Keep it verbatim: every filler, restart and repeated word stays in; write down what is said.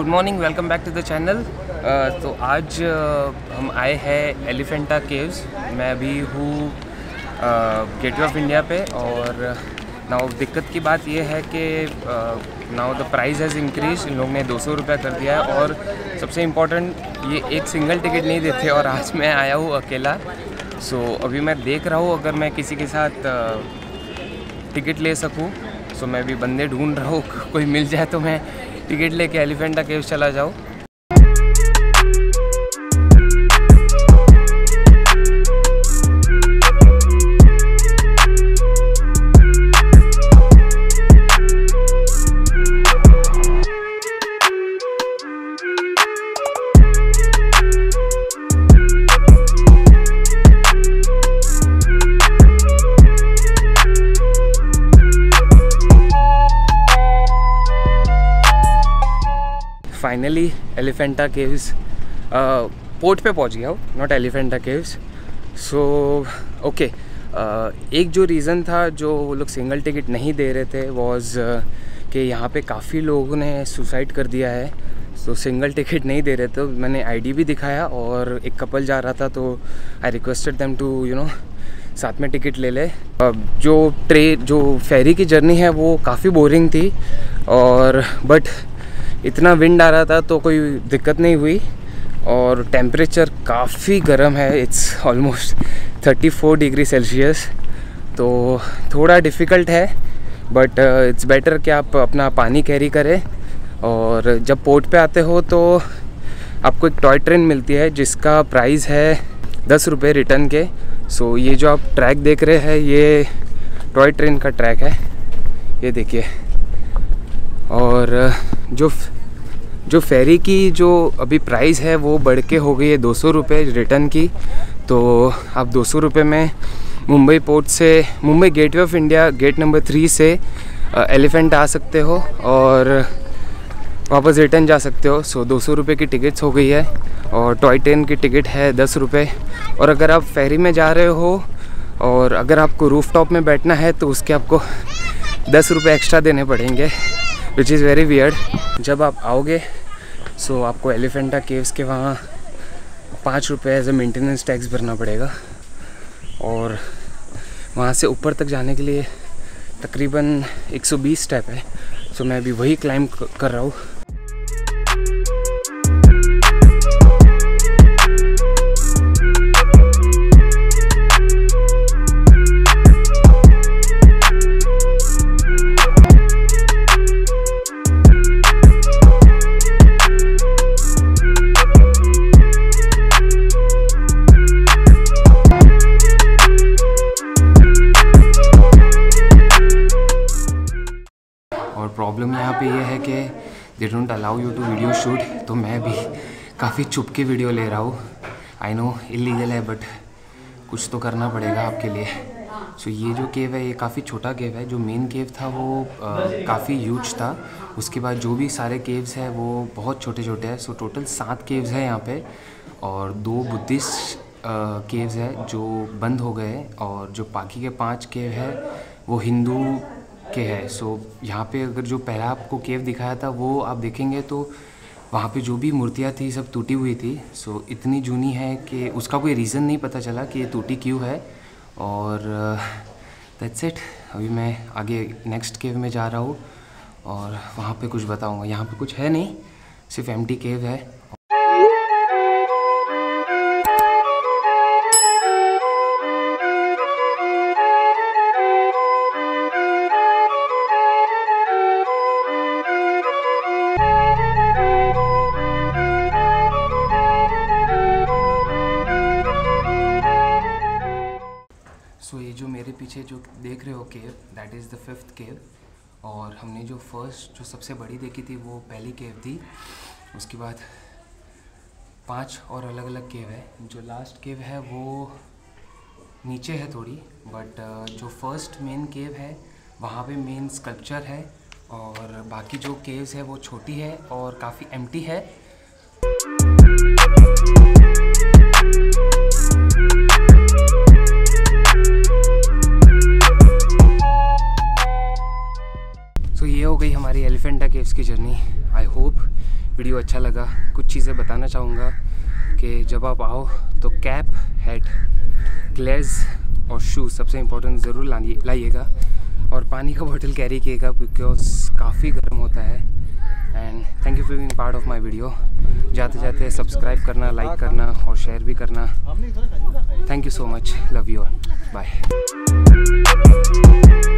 Good morning, welcome back to the channel. तो आज uh, हम आए हैं एलिफेंटा केव्स। मैं अभी हूँ गेटवे ऑफ इंडिया पे और नाउ दिक्कत की बात ये है कि now the price has increase. इन लोगों ने दो सौ रुपये कर दिया है और सबसे इम्पोर्टेंट ये एक सिंगल टिकट नहीं देते और आज मैं आया हूँ अकेला। सो so, अभी मैं देख रहा हूँ अगर मैं किसी के साथ टिकट ले सकूँ। सो so, मैं अभी बंदे ढूंढ रहा हूँ, कोई मिल जाए तो मैं टिकट लेके एलिफेंटा केव्स चला जाऊँ। फाइनली एलिफेंटा केव्स पोर्ट पे पहुंच गया हूँ, not Elephanta caves. So okay, एक जो रीज़न था जो वो लोग सिंगल टिकट नहीं दे रहे थे वॉज uh, कि यहाँ पे काफ़ी लोगों ने सुसाइड कर दिया है। सो so, सिंगल टिकट नहीं दे रहे थे। मैंने आईडी भी दिखाया और एक कपल जा रहा था तो I requested them to you know साथ में टिकट ले ले। uh, जो ट्रेन जो फेरी की जर्नी है वो काफ़ी बोरिंग थी और बट इतना विंड आ रहा था तो कोई दिक्कत नहीं हुई और टेम्परेचर काफ़ी गर्म है। It's almost thirty four degree Celsius, तो थोड़ा डिफ़िकल्ट है बट इट्स बेटर कि आप अपना पानी कैरी करें। और जब पोर्ट पे आते हो तो आपको एक टॉय ट्रेन मिलती है जिसका प्राइस है दस रुपये रिटर्न के। सो ये जो आप ट्रैक देख रहे हैं ये टॉय ट्रेन का ट्रैक है, ये देखिए। और जो जो फेरी की जो अभी प्राइस है वो बढ़ के हो गई है दो सौ रुपये रिटर्न की। तो आप दो सौ रुपये में मुंबई पोर्ट से Mumbai gateway of India gate number three से एलिफेंट आ सकते हो और वापस रिटर्न जा सकते हो। सो दो सौ रुपये की टिकट्स हो गई है और टॉय ट्रेन की टिकट है दस रुपये। और अगर आप फेरी में जा रहे हो और अगर आपको रूफ टॉप में बैठना है तो उसके आपको दस रुपये एक्स्ट्रा देने पड़ेंगे, विच इज़ वेरी वियर्ड। जब आप आओगे सो so, आपको एलिफेंटा केव्स के वहाँ पाँच रुपये एज ए मेंटेनेंस टैक्स भरना पड़ेगा और वहाँ से ऊपर तक जाने के लिए तकरीबन एक सौ बीस स्टेप है। सो so, मैं अभी वही क्लाइंब कर रहा हूँ। और प्रॉब्लम यहाँ पे ये है कि they don't allow you to video shoot, तो मैं भी काफ़ी छुप के वीडियो ले रहा हूँ। आई नो इलीगल है बट कुछ तो करना पड़ेगा आपके लिए। सो so, ये जो केव है ये काफ़ी छोटा केव है। जो मेन केव था वो काफ़ी ह्यूज था, उसके बाद जो भी सारे केव्स हैं वो बहुत छोटे छोटे हैं। सो so, टोटल सात केव्स हैं यहाँ पे और दो बुद्धिस्ट केव्स हैं जो बंद हो गए और जो बाकी के पाँच केव है वो हिंदू के है। सो so, यहाँ पे अगर जो पहला आपको केव दिखाया था वो आप देखेंगे तो वहाँ पे जो भी मूर्तियाँ थी सब टूटी हुई थी। सो so, इतनी जूनी है कि उसका कोई रीज़न नहीं पता चला कि ये टूटी क्यों है। और दैट्स इट। अभी मैं आगे नेक्स्ट केव में जा रहा हूँ और वहाँ पे कुछ बताऊँगा। यहाँ पे कुछ है नहीं, सिर्फ एम्प्टी केव है। सो so, ये जो मेरे पीछे जो देख रहे हो cave, that is the fifth cave. और हमने जो फर्स्ट जो सबसे बड़ी देखी थी वो पहली केव थी। उसके बाद पांच और अलग अलग केव है। जो लास्ट केव है वो नीचे है थोड़ी, बट जो फर्स्ट मेन केव है वहाँ पे मेन स्कल्पचर है और बाकी जो केव्स है वो छोटी है और काफ़ी एम्प्टी है। वीडियो अच्छा लगा। कुछ चीज़ें बताना चाहूँगा कि जब आप आओ तो कैप, हेड, ग्लेव्स और शूज़ सबसे इम्पोर्टेंट ज़रूर लाइएगा, और पानी का बोतल कैरी कीजिएगा बिकॉज काफ़ी गर्म होता है। And thank you for being part of my video. जाते जाते सब्सक्राइब करना, लाइक करना और शेयर भी करना। Thank you so much, love you all, bye.